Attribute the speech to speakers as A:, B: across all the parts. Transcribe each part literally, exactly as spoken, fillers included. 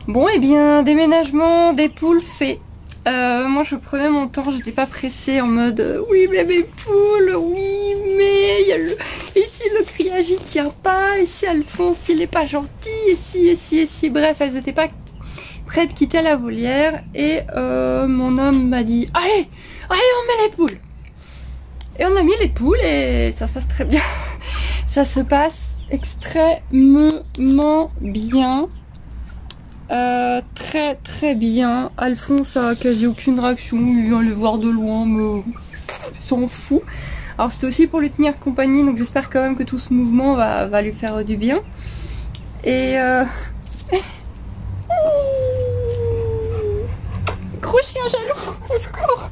A: Bon, et bien, déménagement des poules fait. Euh, moi, je prenais mon temps, j'étais pas pressée en mode euh, oui, mais mes poules, oui, mais il y a le... ici le criage il tient pas, ici Alphonse il est pas gentil, ici, ici, ici. Bref, elles étaient pas prêtes de quitter la volière et euh, mon homme m'a dit allez, allez, on met les poules. Et on a mis les poules et ça se passe très bien. Ça se passe extrêmement bien. Euh, très très bien. Alphonse a quasi aucune réaction, il vient les voir de loin, mais il s'en fout. Alors c'était aussi pour lui tenir compagnie, donc j'espère quand même que tout ce mouvement va, va lui faire du bien. Et euh... gros chien jaloux, au secours.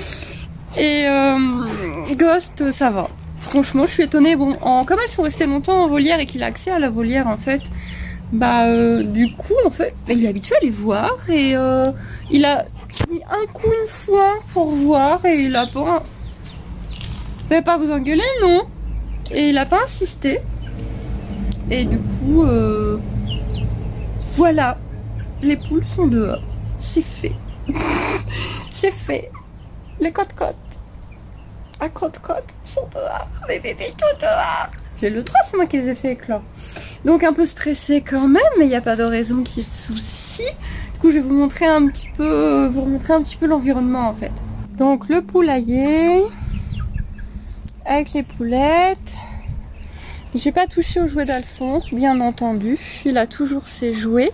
A: Et euh... Ghost, ça va. Franchement, je suis étonnée. Bon, en... comme elles sont restées longtemps en volière et qu'il a accès à la volière en fait. Bah euh, du coup en fait il est habitué à les voir et euh, il a mis un coup une fois pour voir et il a pas... Vous n'allez pas vous engueuler non? Et il a pas insisté et du coup euh, voilà, les poules sont dehors, c'est fait. C'est fait. Les côtes-côtes à côte-côte sont dehors, mes bébés tout dehors. J'ai le trois, c'est moi qui les ai fait éclore. Donc un peu stressé quand même, mais il n'y a pas de raison qu'il y ait de soucis. Du coup je vais vous montrer un petit peu, vous remontrer un petit peu l'environnement en fait. Donc le poulailler avec les poulettes. J'ai pas touché aux jouets d'Alphonse, bien entendu. Il a toujours ses jouets.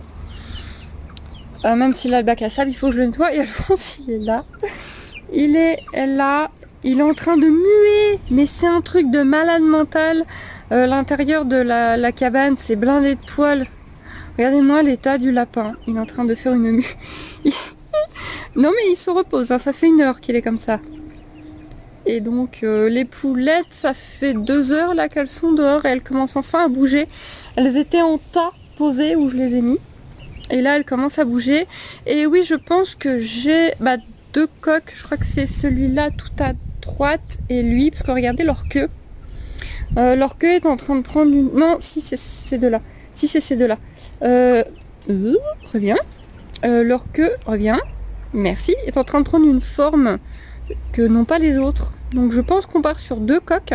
A: Euh, même s'il a le bac à sable, il faut que je le nettoie. Et Alphonse il est là. Il est là. Il est en train de muer, mais c'est un truc de malade mental. Euh, L'intérieur de la, la cabane, c'est blindé de poils. Regardez-moi l'état du lapin. Il est en train de faire une mue. Non mais il se repose, hein. Ça fait une heure qu'il est comme ça. Et donc euh, les poulettes, ça fait deux heures là qu'elles sont dehors et elles commencent enfin à bouger. Elles étaient en tas posées où je les ai mis. Et là elles commencent à bouger. Et oui, je pense que j'ai bah, deux coqs. Je crois que c'est celui-là tout à droite et lui, parce que regardez leur queue. Euh, leur queue est en train de prendre une... Non, si c'est ces deux-là. Si c'est ces deux-là. Euh, euh, reviens. Euh, leur queue, revient. Merci. Est en train de prendre une forme que n'ont pas les autres. Donc je pense qu'on part sur deux coqs.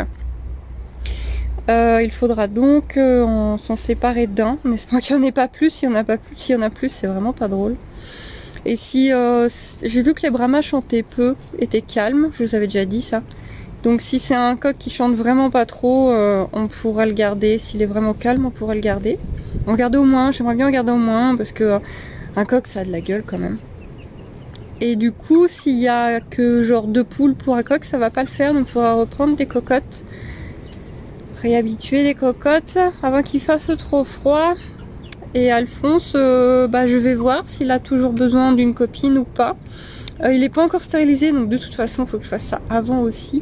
A: Euh, il faudra donc euh, s'en séparer d'un. Mais c'est pas qu'il n'y en ait pas plus. S'il n'y en a pas plus, s'il y en a plus, c'est vraiment pas drôle. Et si euh, j'ai vu que les Brahmas chantaient peu, étaient calmes, je vous avais déjà dit ça. Donc si c'est un coq qui chante vraiment pas trop, euh, on pourra le garder. S'il est vraiment calme, on pourra le garder. On garder au moins, j'aimerais bien en garder au moins parce que euh, un coq ça a de la gueule quand même. Et du coup, s'il y a que genre deux poules pour un coq, ça va pas le faire. Donc il faudra reprendre des cocottes, réhabituer les cocottes avant qu'il fasse trop froid. Et Alphonse, euh, bah, je vais voir s'il a toujours besoin d'une copine ou pas. Euh, il n'est pas encore stérilisé, donc de toute façon, il faut que je fasse ça avant aussi.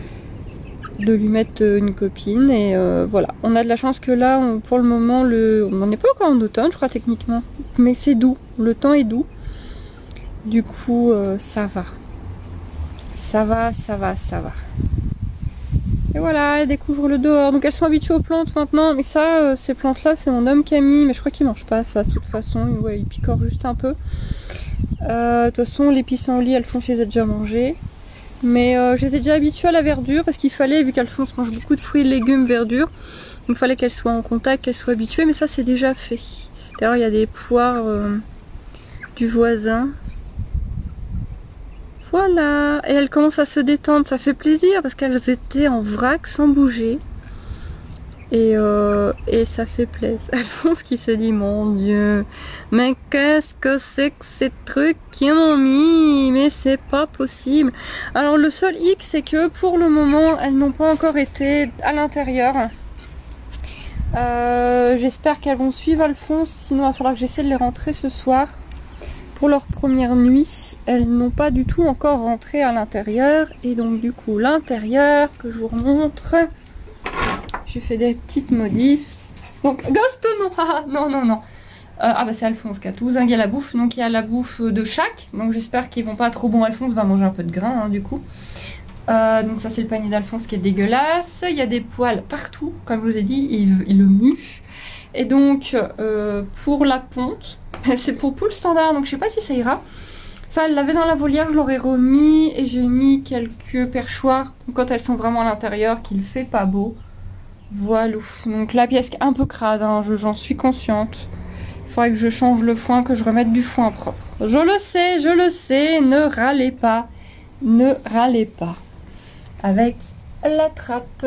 A: De lui mettre une copine. Et euh, voilà, on a de la chance que là, on, pour le moment, le... on n'en est pas encore en automne, je crois, techniquement. Mais c'est doux, le temps est doux. Du coup, euh, ça va. Ça va, ça va, ça va. Et voilà, elles découvrent le dehors. Donc elles sont habituées aux plantes maintenant. Mais ça, euh, ces plantes-là, c'est mon homme qui a mis. Mais je crois qu'il mange pas ça de toute façon. Ouais, il picore juste un peu. Euh, de toute façon, les pissenlits, Alphonse je les a déjà mangés. Mais euh, je les ai déjà habituées à la verdure. Parce qu'il fallait, vu qu'Alphonse mange beaucoup de fruits et légumes verdure, il fallait qu'elles soient en contact, qu'elles soient habituées. Mais ça, c'est déjà fait. D'ailleurs, il y a des poires euh, du voisin. Voilà, et elles commencent à se détendre, ça fait plaisir parce qu'elles étaient en vrac sans bouger. Et, euh, et ça fait plaisir. Alphonse qui se dit, mon Dieu, mais qu'est-ce que c'est que ces trucs qui m'ont mis? Mais c'est pas possible. Alors le seul hic, c'est que pour le moment, elles n'ont pas encore été à l'intérieur. Euh, J'espère qu'elles vont suivre Alphonse, sinon il va falloir que j'essaie de les rentrer ce soir. Pour leur première nuit, elles n'ont pas du tout encore rentré à l'intérieur. Et donc du coup, l'intérieur, que je vous remontre. J'ai fait des petites modifs. Donc, Ghost, non, ah, non, non, non. Euh, ah bah c'est Alphonse qui a tout zingué la bouffe. Donc il y a la bouffe de chaque. Donc j'espère qu'ils vont pas trop bon. Alphonse va manger un peu de grain, hein, du coup. Euh, donc ça c'est le panier d'Alphonse qui est dégueulasse. Il y a des poils partout, comme je vous ai dit, il, il le mue. Et donc euh, pour la ponte, c'est pour poule standard, donc je sais pas si ça ira. Ça elle l'avait dans la volière, je l'aurais remis et j'ai mis quelques perchoirs quand elles sont vraiment à l'intérieur, qu'il fait pas beau. Voilà, donc la pièce est un peu crade, hein, j'en suis consciente. Il faudrait que je change le foin, que je remette du foin propre. Je le sais, je le sais, ne râlez pas, ne râlez pas. Avec la trappe.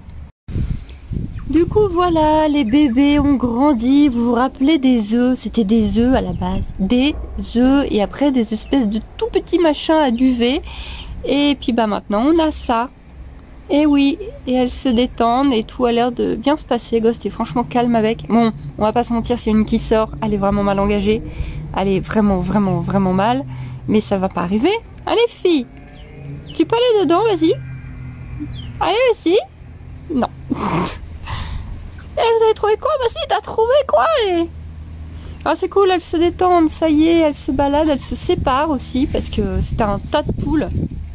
A: Du coup voilà, les bébés ont grandi. Vous vous rappelez des œufs? C'était des œufs à la base. Des œufs et après des espèces de tout petits machins à duvet. Et puis bah maintenant on a ça. Et oui, et elles se détendent et tout a l'air de bien se passer. Ghost est franchement calme avec. Bon, on va pas se mentir, s'il y a une qui sort, elle est vraiment mal engagée. Elle est vraiment, vraiment, vraiment mal. Mais ça va pas arriver. Allez filles, tu peux aller dedans, vas-y. Allez, vas-y. Non. Et vous avez trouvé quoi? Bah si, t'as trouvé quoi et... Ah c'est cool, elles se détendent, ça y est, elles se baladent, elles se séparent aussi parce que c'était un tas de poules.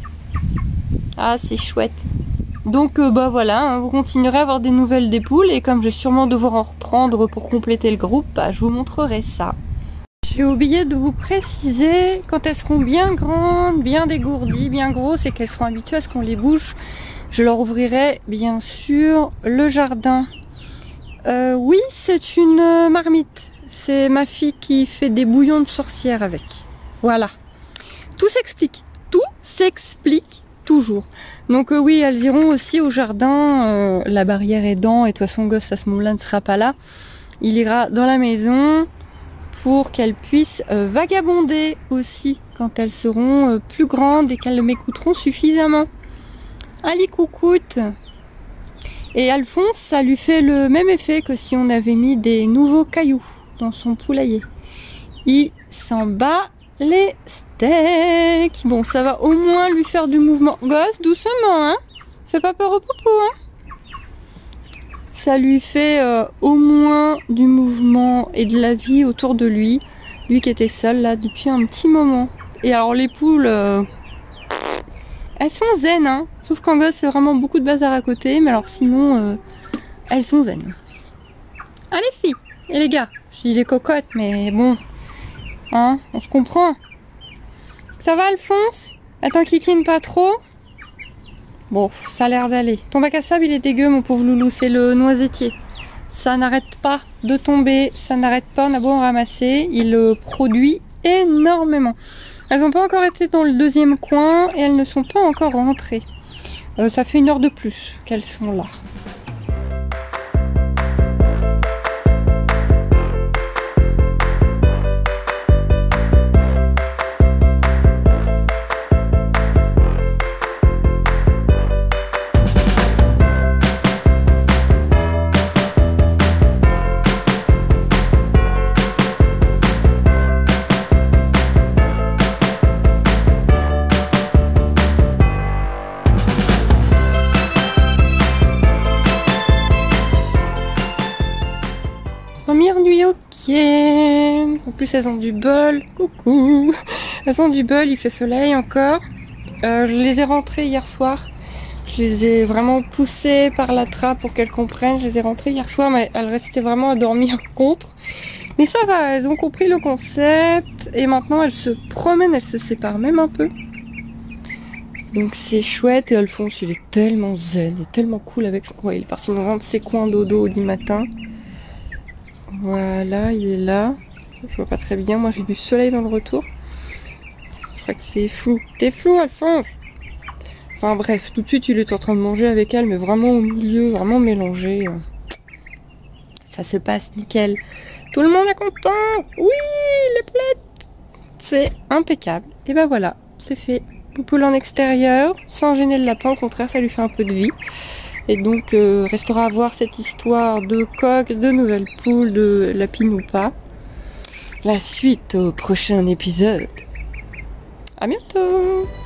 A: Ah c'est chouette. Donc euh, bah voilà, hein, vous continuerez à avoir des nouvelles des poules et comme je vais sûrement devoir en reprendre pour compléter le groupe, bah, je vous montrerai ça. J'ai oublié de vous préciser, quand elles seront bien grandes, bien dégourdies, bien grosses et qu'elles seront habituées à ce qu'on les bouge, je leur ouvrirai bien sûr le jardin. Euh, oui, c'est une marmite. C'est ma fille qui fait des bouillons de sorcière avec. Voilà. Tout s'explique. Tout s'explique toujours. Donc euh, oui, elles iront aussi au jardin. Euh, la barrière aidant et de toute façon, Gosse à ce moment-là ne sera pas là. Il ira dans la maison pour qu'elles puissent euh, vagabonder aussi quand elles seront euh, plus grandes et qu'elles m'écouteront suffisamment. Allez, coucoute. Et Alphonse, ça lui fait le même effet que si on avait mis des nouveaux cailloux dans son poulailler. Il s'en bat les steaks. Bon, ça va au moins lui faire du mouvement. Gosse, doucement, hein. Fais pas peur au poupou, hein. Ça lui fait euh, au moins du mouvement et de la vie autour de lui. Lui qui était seul là depuis un petit moment. Et alors les poules... Euh... Elles sont zen, hein. Sauf qu'en gosse, c'est vraiment beaucoup de bazar à côté. Mais alors sinon, euh, elles sont zen. Allez, filles et les gars. Je dis les cocottes, mais bon. Hein, on se comprend. Ça va, Alphonse? Attends qu'il cline pas trop. Bon, ça a l'air d'aller. Ton bac à sable, il est dégueu, mon pauvre loulou. C'est le noisetier. Ça n'arrête pas de tomber. Ça n'arrête pas. On a beau en ramasser. Il euh, produit énormément. Elles n'ont pas encore été dans le deuxième coin et elles ne sont pas encore rentrées. Euh, ça fait une heure de plus qu'elles sont là. Première nuit, ok. En plus, elles ont du bol. Coucou. Elles ont du bol, il fait soleil encore. Euh, je les ai rentrées hier soir. Je les ai vraiment poussées par la trappe pour qu'elles comprennent. Je les ai rentrées hier soir, mais elles restaient vraiment à dormir contre. Mais ça va, elles ont compris le concept. Et maintenant, elles se promènent, elles se séparent même un peu. Donc c'est chouette. Et Alphonse, il est tellement zen, il est tellement cool avec... Ouais, il est parti dans un de ses coins dodo du matin. Voilà, il est là. Je vois pas très bien. Moi, j'ai du soleil dans le retour. Je crois que c'est flou. T'es flou, Alphonse. Enfin bref, tout de suite, il est en train de manger avec elle, mais vraiment au milieu, vraiment mélangé. Ça se passe nickel. Tout le monde est content. Oui, les plettes. C'est impeccable. Et ben voilà, c'est fait. Poule en extérieur, sans gêner le lapin. Au contraire, ça lui fait un peu de vie. Et donc, euh, restera à voir cette histoire de coq, de nouvelles poules, de lapine ou pas. La suite au prochain épisode. À bientôt!